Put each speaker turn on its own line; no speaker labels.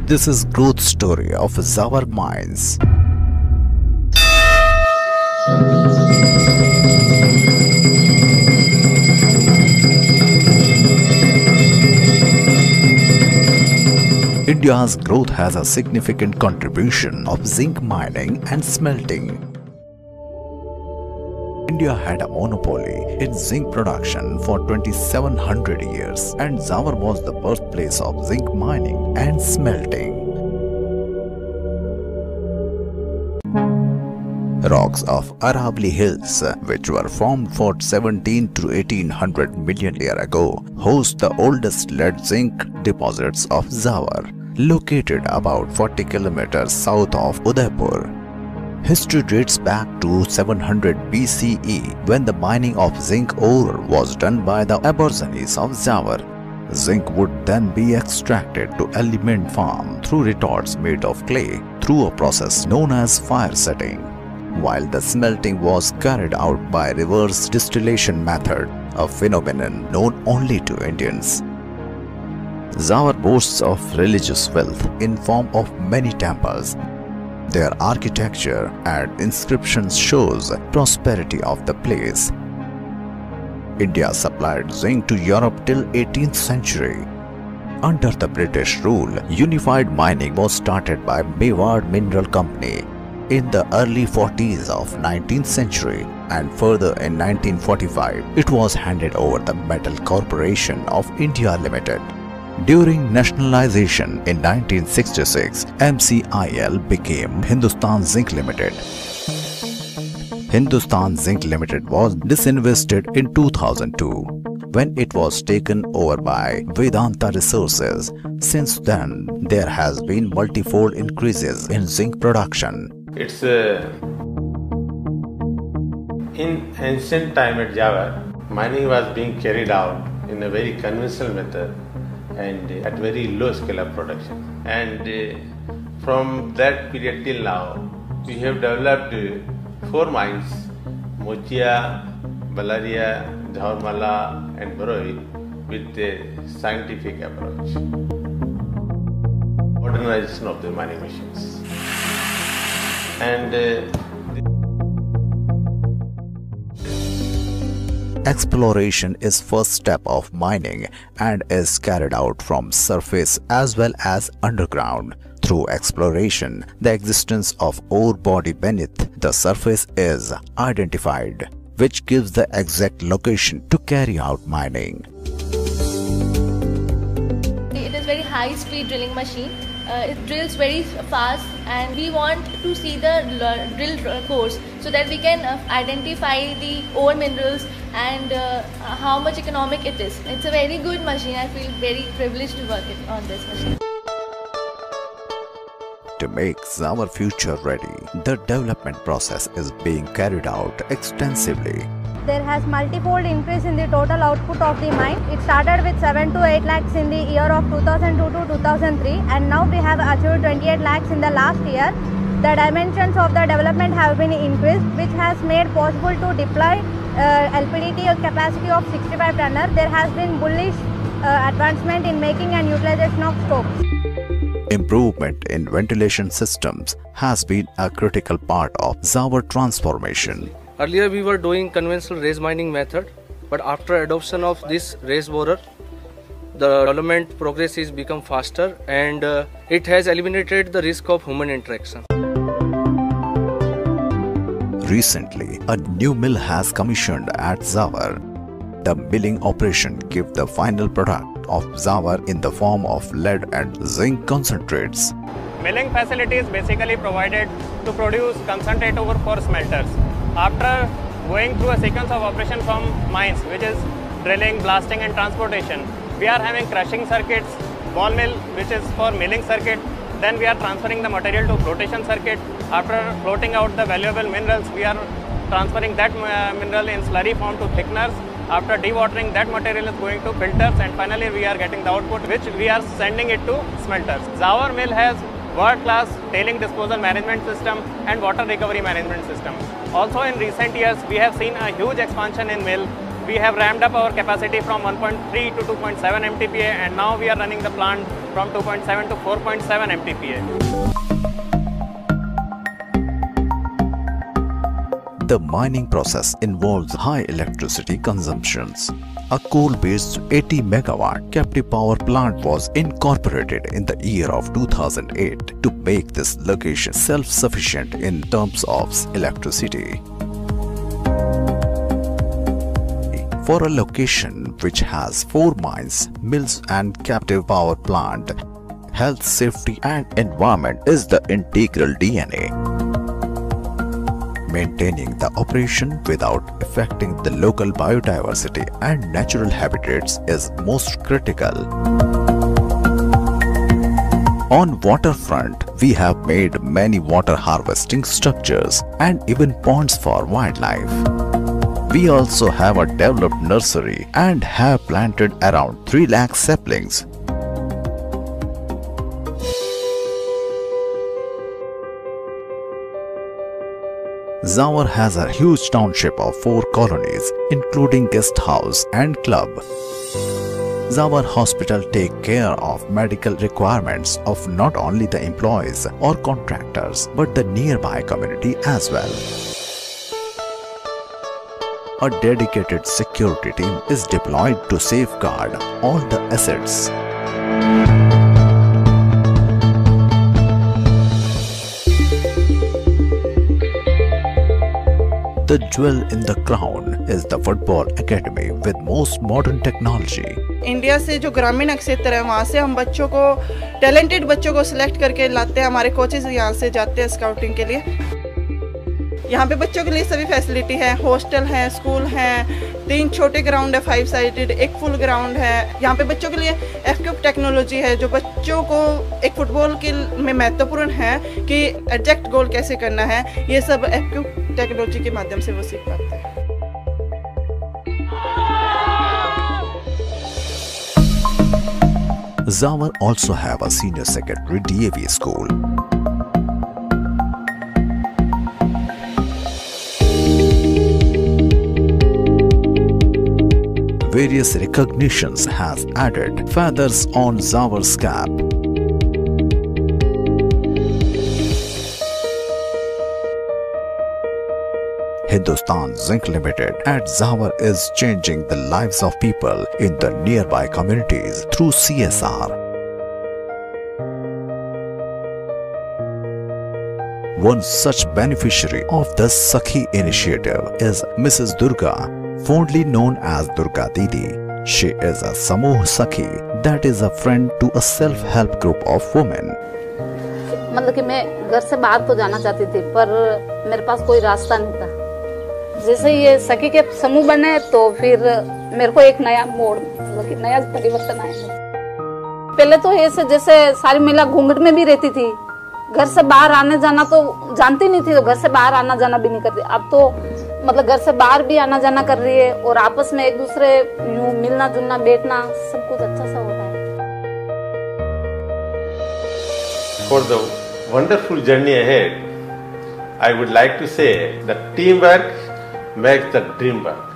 This is growth story of Zawar Mines. India's growth has a significant contribution of zinc mining and smelting. India had a monopoly in zinc production for 2700 years, and Zawar was the birthplace of zinc mining and smelting. Rocks of Aravali Hills, which were formed for 17 to 1800 million years ago, host the oldest lead-zinc deposits of Zawar, located about 40 kilometers south of Udaipur. History dates back to 700 BCE, when the mining of zinc ore was done by the Aborigines of Zawar. Zinc would then be extracted to element farm through retorts made of clay through a process known as fire setting, while the smelting was carried out by reverse distillation method, a phenomenon known only to Indians. Zawar boasts of religious wealth in form of many temples. Their architecture and inscriptions shows prosperity of the place. India supplied zinc to Europe till 18th century. Under the British rule, unified mining was started by Mewar Mineral Company in the early 40s of 19th century, and further in 1945 it was handed over the Metal Corporation of India Limited. During nationalization in 1966, MCIL became Hindustan Zinc Limited. Hindustan Zinc Limited was disinvested in 2002 when it was taken over by Vedanta Resources. Since then, there has been multifold increases in zinc production.
It's in ancient time at Zawar, mining was being carried out in a very conventional method and at very low scale of production. And from that period till now, we have developed 4 mines: Mochia, Balaria, Dhaurmala and Baroi, with a scientific approach. Modernization of the mining machines. And
exploration is first step of mining and is carried out from surface as well as underground. Through exploration, the existence of ore body beneath the surface is identified, which gives the exact location to carry out mining.
It is very high speed drilling machine. It drills very fast, and we want to see the drill course so that we can identify the ore minerals and how much economic it is. It's a very good machine. I feel very privileged to work on this machine.
To make Zawar future ready, the development process is being carried out extensively.
There has multifold increase in the total output of the mine. It started with 7 to 8 lakhs in the year of 2002 to 2003, and now we have achieved 28 lakhs in the last year. The dimensions of the development have been increased, which has made possible to deploy LPDT capacity of 65 tonner. There has been bullish advancement in making and utilization of stopes.
Improvement in ventilation systems has been a critical part of Zawar transformation.
Earlier we were doing conventional raise mining method, but after adoption of this raise borer, the development progress is become faster, and it has eliminated the risk of human interaction.
Recently, a new mill has commissioned at Zawar. The milling operation gives the final product of Zawar in the form of lead and zinc concentrates.
Milling facility is basically provided to produce concentrate ore for smelters. After going through a sequence of operation from mines, which is drilling, blasting and transportation, we are having crushing circuits, ball mill which is for milling circuit. Then we are transferring the material to flotation circuit. After floating out the valuable minerals, we are transferring that mineral in slurry form to thickeners. After dewatering, that material is going to filters, and finally we are getting the output which we are sending it to smelters. Zawar mill has world-class tailing disposal management system and water recovery management system. Also in recent years, we have seen a huge expansion in mill. We have ramped up our capacity from 1.3 to 2.7 MTPA, and now we are running the plant from 2.7 to 4.7 MTPA.
The mining process involves high electricity consumptions. A coal-based 80 megawatt captive power plant was incorporated in the year of 2008 to make this location self-sufficient in terms of electricity. For a location which has 4 mines, mills and captive power plant, health, safety and environment is the integral DNA. Maintaining the operation without affecting the local biodiversity and natural habitats is most critical. On waterfront, we have made many water harvesting structures and even ponds for wildlife. We also have a developed nursery and have planted around 3 lakh saplings. Zawar has a huge township of 4 colonies, including guest house and club. Zawar Hospital take care of medical requirements of not only the employees or contractors, but the nearby community as well. A dedicated security team is deployed to safeguard all the assets. The jewel in the crown is the football academy with most modern technology.
India से जो ग्रामीण क्षेत्र है वहाँ से हम बच्चों को, टैलेंटेड बच्चों को सिलेक्ट करके लाते हैं। हमारे कोचेज यहाँ से जाते हैं स्काउटिंग के लिए। यहाँ पे बच्चों के लिए सभी फैसिलिटी है, हॉस्टल है, स्कूल है, 3 छोटे ग्राउंड है 5 साइडेड, 1 फुल ग्राउंड है। यहाँ पे बच्चों के लिए एफक्यूब टेक्नोलॉजी है जो बच्चों को एक फुटबॉल के में महत्वपूर्ण है कि एग्जैक्ट गोल कैसे करना है, ये सब एफक्यूब टेक्नोलॉजी के माध्यम से वो सीख पाते हैं।
Zawar also have a senior secondary DAV school. Various recognitions has added feathers on Zawar's cap. Hindustan Zinc Limited at Zawar is changing the lives of people in the nearby communities through CSR. One such beneficiary of the Sakhi initiative is Mrs. Durga, fondly known as Durga Didi. She is a Samuh Sakhi, that is a friend to a self-help group of women.
मतलब कि मैं घर से बाहर तो जाना चाहती थी पर मेरे पास कोई रास्ता नहीं था। जैसे ये सखी के समूह बने तो फिर मेरे को एक नया मोड़, मतलब कि नया परिवर्तन आया। पहले तो ऐसे जैसे सारी महिला घूंघट में भी रहती थी, घर से बाहर आने जाना तो जानती नहीं थी, तो घर से बाहर आना जाना भी नहीं करती। अब तो मतलब घर से बाहर भी आना जाना कर रही है और आपस में एक दूसरे यूं मिलना जुलना बैठना सब कुछ अच्छा सा होता है।
For the wonderful journey ahead, I would like to say that teamwork makes the dream work.